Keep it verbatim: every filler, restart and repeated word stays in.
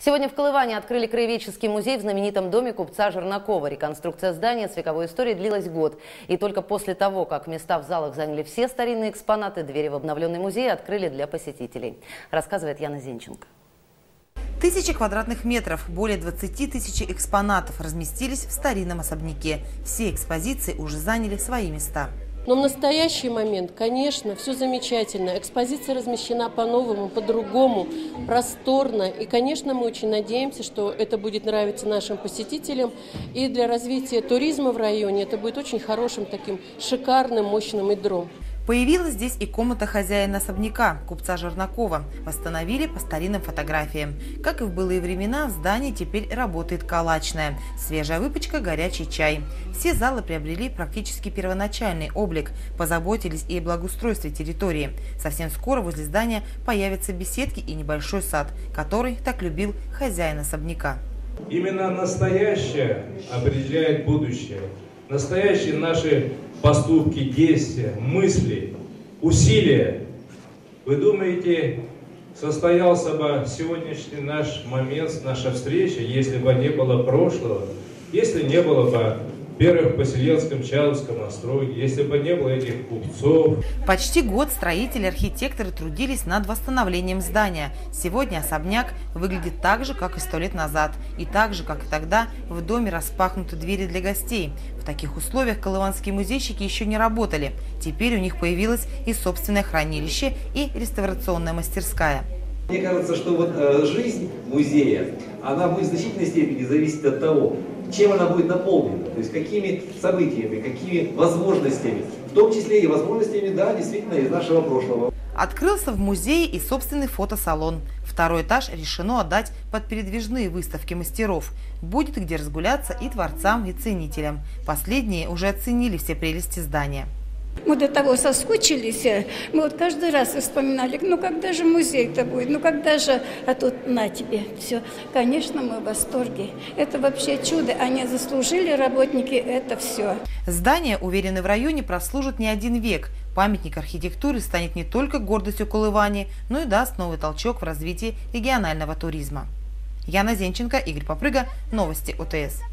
Сегодня в Колыване открыли краеведческий музей в знаменитом доме купца Жернакова. Реконструкция здания с вековой историей длилась год. И только после того, как места в залах заняли все старинные экспонаты, двери в обновленный музей открыли для посетителей. Рассказывает Яна Зенченко. Тысячи квадратных метров, более двадцати тысяч экспонатов разместились в старинном особняке. Все экспозиции уже заняли свои места. Но в настоящий момент, конечно, все замечательно. Экспозиция размещена по-новому, по-другому, просторно. И, конечно, мы очень надеемся, что это будет нравиться нашим посетителям. И для развития туризма в районе это будет очень хорошим, таким шикарным, мощным ядром. Появилась здесь и комната хозяина особняка, купца Жернакова. Восстановили по старинным фотографиям. Как и в былые времена, в здании теперь работает калачная. Свежая выпечка, горячий чай. Все залы приобрели практически первоначальный облик. Позаботились и о благоустройстве территории. Совсем скоро возле здания появятся беседки и небольшой сад, который так любил хозяин особняка. Именно настоящее определяет будущее. Настоящие наши поступки, действия, мысли, усилия. Вы думаете, состоялся бы сегодняшний наш момент, наша встреча, если бы не было прошлого, если не было бы первых поселенцев Чаловском острое, если бы не было этих купцов. Почти год строители и архитекторы трудились над восстановлением здания. Сегодня особняк выглядит так же, как и сто лет назад. И так же, как и тогда, в доме распахнуты двери для гостей. В таких условиях колыванские музейщики еще не работали. Теперь у них появилось и собственное хранилище, и реставрационная мастерская. Мне кажется, что вот э, жизнь музея, она будет в значительной степени зависеть от того, чем она будет наполнена, то есть какими событиями, какими возможностями, в том числе и возможностями, да, действительно, из нашего прошлого. Открылся в музее и собственный фотосалон. Второй этаж решено отдать под передвижные выставки мастеров. Будет где разгуляться и творцам, и ценителям. Последние уже оценили все прелести здания. Мы до того соскучились, мы вот каждый раз вспоминали, ну когда же музей-то будет, ну когда же, а тут на тебе все. Конечно, мы в восторге. Это вообще чудо, они заслужили, работники, это все. Здание, уверены в районе, прослужит не один век. Памятник архитектуры станет не только гордостью Колывани, но и даст новый толчок в развитии регионального туризма. Яна Зенченко, Игорь Попрыга, новости ОТС.